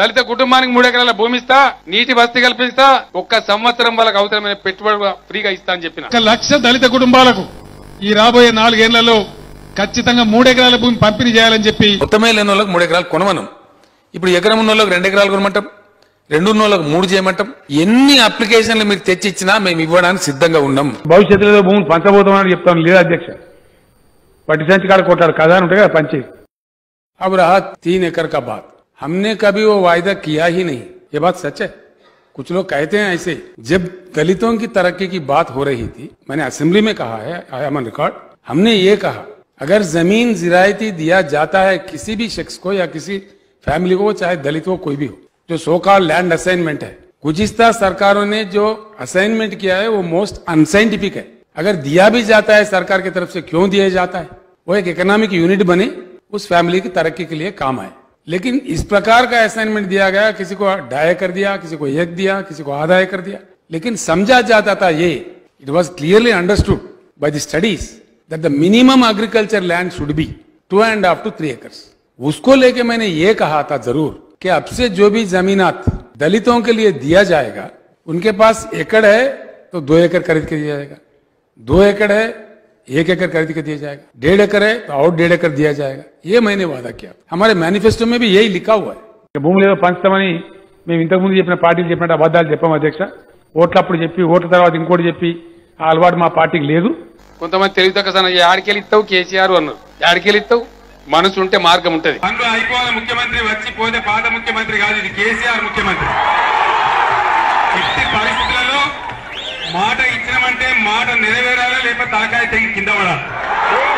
దళిత కుటుంబానికి 3 ఎకరాల భూమి ఇస్తా, నీటి వసతి కల్పిస్తా, 1 సంవత్సరం వాళ్ళకి అవసరమైన పెట్టుబడి ఫ్రీగా ఇస్తా అని చెప్పిన. 1 లక్ష దళిత కుటుంబాలకు ఈ రాబోయే 4 ఏళ్లలో ఖచ్చితంగా 3 ఎకరాల భూమి పంపిణీ చేయాలని చెప్పి మొత్తమే లేని వాళ్ళకి 3 ఎకరాలు కొనమనం. ఇప్పుడు ఎకరం ఉన్న వాళ్ళకి 2 ఎకరాలు కొనమంటాం, 2 ఉన్న వాళ్ళకి 3 చేయమంటాం. ఎన్ని అప్లికేషన్లు మీరు తెచ్చిచ్చినా మేము ఇవ్వడానికి సిద్ధంగా ఉన్నాం. భవిష్యత్తులో భూమిని పంచబోతామని చెప్తాను లేదా అధ్యక్ష? పట్టి సంచి కాడ కొట్టాడు కదా అని ఉంటాయి కదా పంచి. अब रहा 3 एकड़ का बात, हमने कभी वो वायदा किया ही नहीं. ये बात सच है. कुछ लोग कहते हैं ऐसे. जब दलितों की तरक्की की बात हो रही थी, मैंने असेंबली में कहा है, आई एम ऑन रिकॉर्ड, हमने ये कहा अगर जमीन जिरायती दिया जाता है किसी भी शख्स को या किसी फैमिली को, चाहे दलित हो कोई भी हो, जो सो कॉल्ड लैंड असाइनमेंट है, गुज़िश्ता सरकारों ने जो असाइनमेंट किया है वो मोस्ट अनसाइंटिफिक है. अगर दिया भी जाता है सरकार की तरफ से, क्यों दिया जाता है? वो एक इकोनॉमिक यूनिट बने, उस फैमिली की तरक्की के लिए काम आए. लेकिन इस प्रकार का असाइनमेंट दिया गया, किसी को 2.5 एकड़ दिया, किसी को 1 दिया, किसी को आधा एकड़ दिया. लेकिन समझा जाता था ये, it was clearly understood by the studies that the minimum agriculture land should be 2.5 to 3 acres. उसको लेके मैंने ये कहा था जरूर कि अब से जो भी जमीनात दलितों के लिए दिया जाएगा, उनके पास एकड़ है तो 2 एकड़ खरीद के दिया जाएगा, 2 एकड़ है 1 एकड़ खरीद के दिया जाएगा, 1.5 एकड़ है तो और 1.5 एकड़ दिया जाएगा. ये मैंने वादा किया. हमारे मैनिफेस्टो में भी यही लिखा हुआ है. భూములు ఏదో పంచుతామని మేము ఇంతకుముందు చెప్పిన పార్టీలు చెప్పినట్టు అబద్దాలు చెప్పాం అధ్యక్ష. ఓట్లప్పుడు చెప్పి ఓట్ల తర్వాత ఇంకోటి చెప్పి ఆ అలవాటు మా పార్టీకి లేదు. కొంతమంది తెలివితక్కువ ఆడికెళ్ళి ఇస్తావు కేసీఆర్ అన్నారు. ఆడికెళ్ళి ఇస్తావు, మనసు ఉంటే మార్గం ఉంటది. అందులో అయిపోయిన ముఖ్యమంత్రి వచ్చి పోతే పాత ముఖ్యమంత్రి కాదు, ఇది కేసీఆర్ ముఖ్యమంత్రి. ఇట్టి పరిస్థితులలో మాట ఇచ్చినామంటే మాట నెరవేరాలా, లేకపోతే తలకాయ తెగి కింద పడాలి.